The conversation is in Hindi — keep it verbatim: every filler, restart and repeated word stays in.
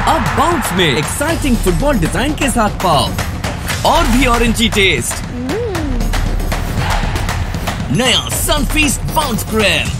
अब बाउंस में एक्साइटिंग फुटबॉल डिजाइन के साथ पाओ और भी ऑरेंजी टेस्ट। नया सनफीस्ट बाउंस क्रेम।